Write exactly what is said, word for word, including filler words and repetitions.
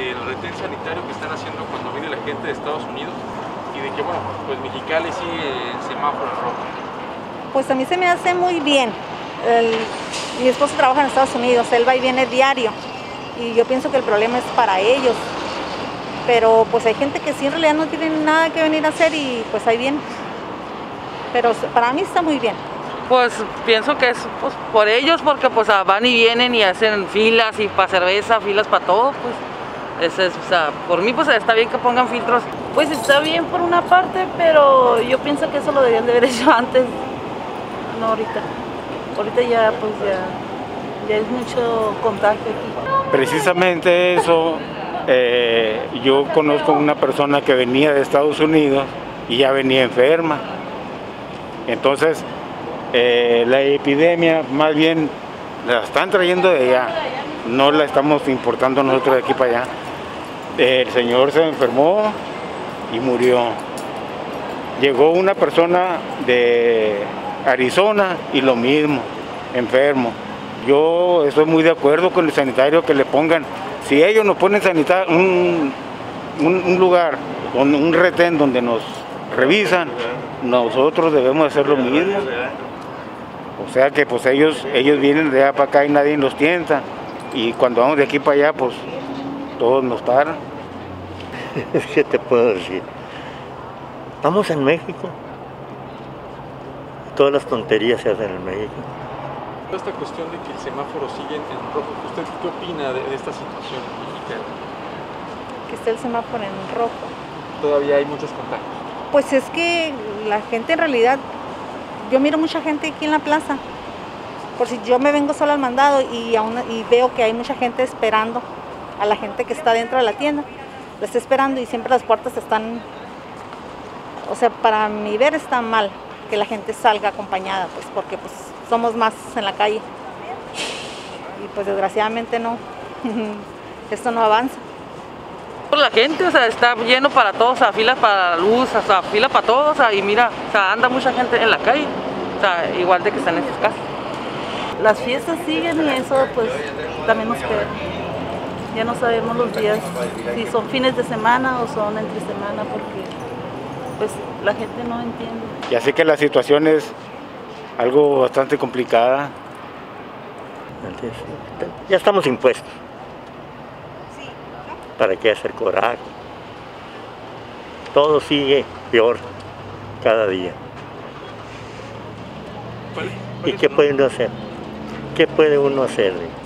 del retén sanitario que están haciendo cuando viene la gente de Estados Unidos y de que, bueno, pues Mexicali sigue el semáforo en rojo? Pues a mí se me hace muy bien. El, mi esposo trabaja en Estados Unidos, él va y viene diario y yo pienso que el problema es para ellos. Pero pues hay gente que sí en realidad no tiene nada que venir a hacer y pues ahí viene. Pero para mí está muy bien. Pues pienso que es pues, por ellos, porque pues van y vienen y hacen filas y para cerveza, filas para todo, pues. Ese es, o sea, por mí pues está bien que pongan filtros. Pues está bien por una parte, pero yo pienso que eso lo deberían de haber hecho antes, no ahorita. Ahorita ya pues ya, ya es mucho contagio aquí. Precisamente eso, eh, yo conozco una persona que venía de Estados Unidos y ya venía enferma. Entonces, eh, la epidemia más bien la están trayendo de allá, no la estamos importando nosotros de aquí para allá. El señor se enfermó y murió. Llegó una persona de Arizona y lo mismo, enfermo. Yo estoy muy de acuerdo con el sanitario que le pongan, si ellos nos ponen sanitar un, un, un lugar, un, un retén donde nos revisan, nosotros debemos hacer lo mismo. O sea que pues ellos, ellos vienen de allá para acá y nadie los tienta. Y cuando vamos de aquí para allá, pues todos nos paran. ¿Qué te puedo decir? Estamos en México. Todas las tonterías se hacen en México. Esta cuestión de que el semáforo sigue en rojo, ¿usted qué opina de, de esta situación mexicana? Que esté el semáforo en rojo. Todavía hay muchos contagios. Pues es que la gente en realidad, yo miro mucha gente aquí en la plaza. Por si yo me vengo sola al mandado y, aún, y veo que hay mucha gente esperando a la gente que está dentro de la tienda. La está esperando y siempre las puertas están, o sea, para mi ver está mal que la gente salga acompañada, pues porque pues somos más en la calle. Y pues desgraciadamente no, esto no avanza. Por la gente, o sea, está lleno para todos, o sea, fila para la luz, o sea, fila para todos, o sea, y mira, o sea, anda mucha gente en la calle, o sea, igual de que están en sus casas. Las fiestas siguen y eso pues también nos queda. Ya no sabemos los días, si son fines de semana o son entre semana, porque pues la gente no entiende. Ya sé que la situación es algo bastante complicada. Entonces, ya estamos impuestos. ¿Para qué hacer coraje? Todo sigue peor cada día. ¿Y qué puede uno hacer? ¿Qué puede uno hacer?